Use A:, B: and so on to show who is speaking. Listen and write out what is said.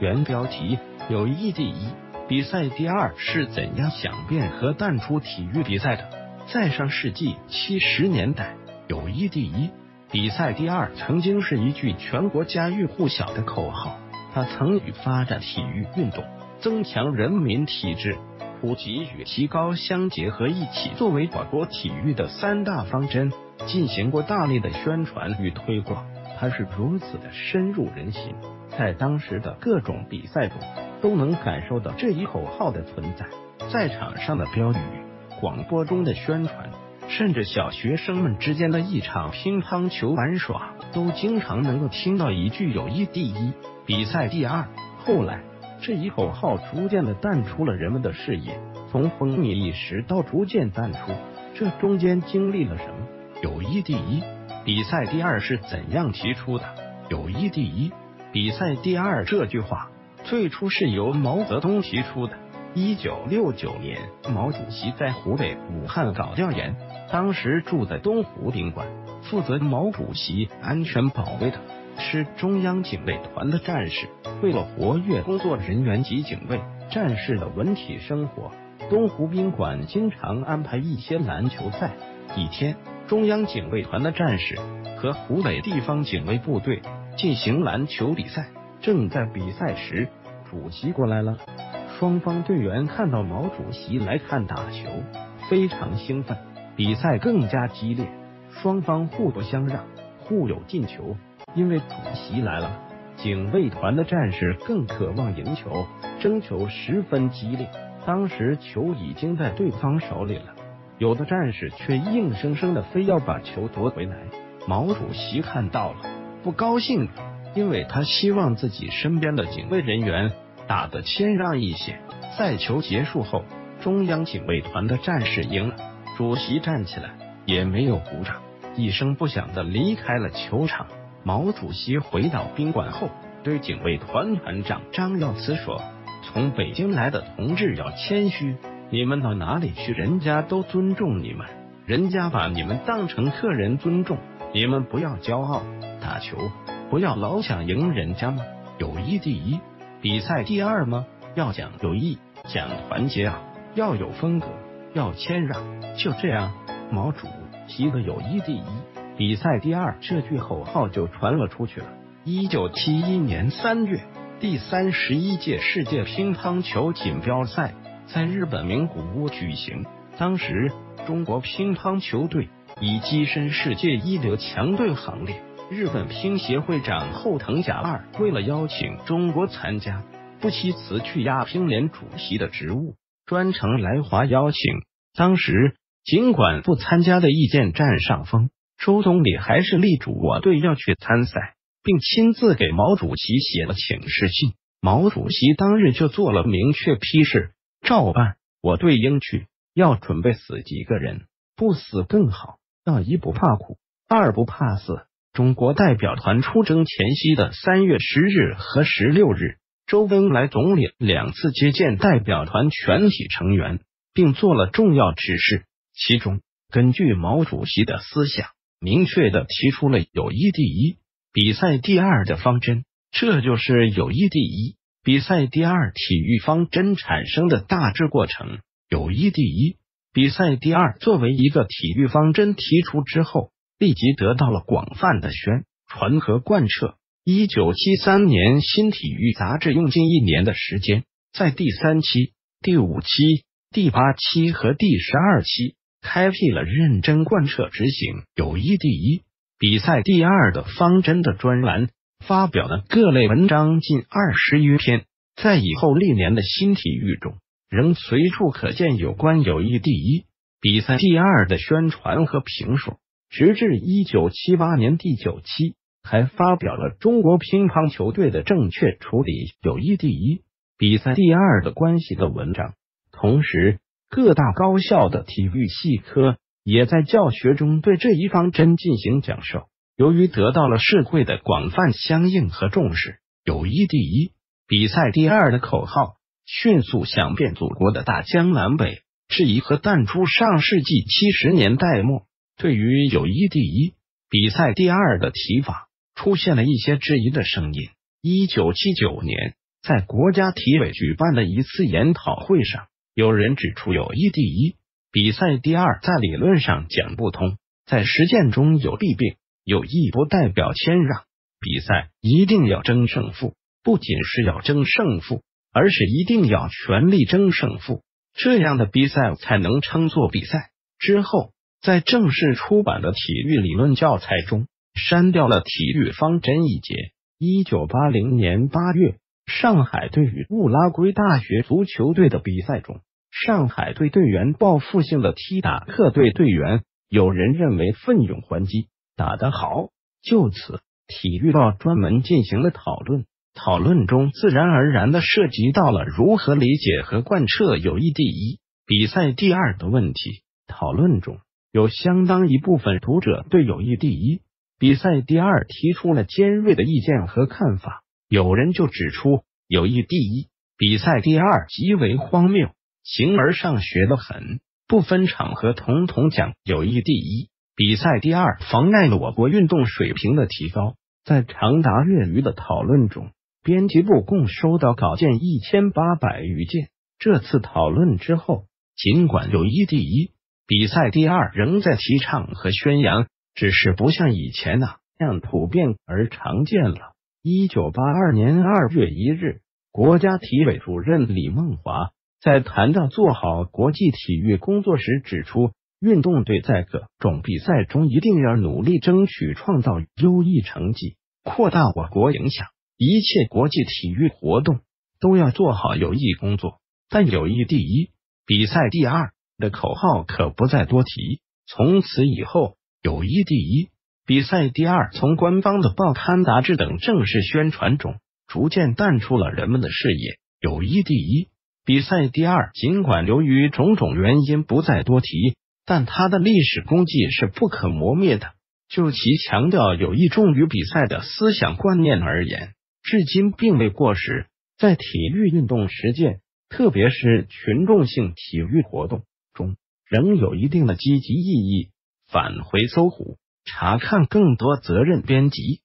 A: 原标题：友谊第一，比赛第二是怎样想变和淡出体育比赛的？在上世纪70年代，友谊第一，比赛第二曾经是一句全国家喻户晓的口号，它曾与发展体育运动、增强人民体质、普及与提高相结合一起，作为我国体育的3大方针，进行过大力的宣传与推广。它是如此的深入人心，在当时的各种比赛中都能感受到这一口号的存在。在场上的标语、广播中的宣传，甚至小学生们之间的一场乒乓球玩耍，都经常能够听到一句友谊第一，比赛第二。后来这一口号逐渐的淡出了人们的视野，从风靡一时到逐渐淡出，这中间经历了什么？友谊第一，比赛第二是怎样提出的？友谊第一，比赛第二这句话最初是由毛泽东提出的。1969年，毛主席在湖北武汉搞调研，当时住在东湖宾馆，负责毛主席安全保卫的是中央警卫团的战士。为了活跃工作人员及警卫战士的文体生活，东湖宾馆经常安排一些篮球赛。一天，中央警卫团的战士和湖北地方警卫部队进行篮球比赛，正在比赛时，主席过来了。双方队员看到毛主席来看打球，非常兴奋，比赛更加激烈，双方互不相让，互有进球。因为主席来了，警卫团的战士更渴望赢球，争球十分激烈。当时球已经在对方手里了，有的战士却硬生生的非要把球夺回来。毛主席看到了，不高兴了，因为他希望自己身边的警卫人员打得谦让一些。赛球结束后，中央警卫团的战士赢了，主席站起来也没有鼓掌，一声不响的离开了球场。毛主席回到宾馆后，对警卫团团长张耀慈说：“从北京来的同志要谦虚，你们到哪里去，人家都尊重你们，人家把你们当成客人尊重，你们不要骄傲，打球不要老想赢人家吗？友谊第一，比赛第二吗？要讲友谊，讲团结啊，要有风格，要谦让。”就这样，毛主席的友谊第一，比赛第二这句口号就传了出去了。1971年3月，第31届世界乒乓球锦标赛在日本名古屋举行。当时中国乒乓球队已跻身世界一流强队行列。日本乒协会长后藤甲二为了邀请中国参加，不惜辞去亚乒联主席的职务，专程来华邀请。当时尽管不参加的意见占上风，周总理还是力主我队要去参赛，并亲自给毛主席写了请示信。毛主席当日就做了明确批示，照办，我队应去，要准备死几个人，不死更好，要一不怕苦，二不怕死。中国代表团出征前夕的3月10日和16日，周恩来总理2次接见代表团全体成员，并做了重要指示。其中，根据毛主席的思想，明确的提出了友谊第一，比赛第二的方针。这就是友谊第一，比赛第二体育方针产生的大致过程。友谊第一，比赛第二作为一个体育方针提出之后，立即得到了广泛的宣传和贯彻。1973年，新体育杂志用近1年的时间，在第3期、第5期、第8期和第12期开辟了认真贯彻执行友谊第一，比赛第二的方针的专栏，发表了各类文章近20余篇。在以后历年的新体育中，仍随处可见有关友谊第一，比赛第二的宣传和评述。直至1978年第9期，还发表了中国乒乓球队的正确处理友谊第一，比赛第二的关系的文章。同时，各大高校的体育系科也在教学中对这一方针进行讲授。由于得到了社会的广泛响应和重视，友谊第一，比赛第二的口号迅速响遍祖国的大江南北，质疑和淡出上世纪70年代末。对于友谊第一，比赛第二的提法，出现了一些质疑的声音。1979年， 在国家体委举办的一次研讨会上，有人指出友谊第一，比赛第二在理论上讲不通，在实践中有弊病。友谊不代表谦让，比赛一定要争胜负，不仅是要争胜负，而是一定要全力争胜负，这样的比赛才能称作比赛。之后，在正式出版的体育理论教材中，删掉了体育方针一节。1980年8月，上海队与乌拉圭大学足球队的比赛中，上海队队员报复性的踢打客队队员，有人认为奋勇还击，打得好。就此，体育报专门进行了讨论，讨论中自然而然的涉及到了如何理解和贯彻友谊第一，比赛第二的问题。讨论中有相当一部分读者对友谊第一，比赛第二提出了尖锐的意见和看法。有人就指出，友谊第一，比赛第二极为荒谬，形而上学得很，不分场合统统讲友谊第一，比赛第二妨碍了我国运动水平的提高。在长达月余的讨论中，编辑部共收到稿件1800余件。这次讨论之后，尽管友谊第一，比赛第二仍在提倡和宣扬，只是不像以前那样普遍而常见了。1982年2月1日，国家体委主任李梦华在谈到做好国际体育工作时指出，运动队在各种比赛中一定要努力争取创造优异成绩，扩大我国影响。一切国际体育活动都要做好友谊工作，但友谊第一，比赛第二的口号可不再多提。从此以后，友谊第一，比赛第二从官方的报刊杂志等正式宣传中逐渐淡出了人们的视野。友谊第一，比赛第二尽管由于种种原因不再多提，但它的历史功绩是不可磨灭的。就其强调友谊重于比赛的思想观念而言，至今并未过时。在体育运动实践，特别是群众性体育活动中，仍有一定的积极意义。返回搜狐，查看更多责任编辑。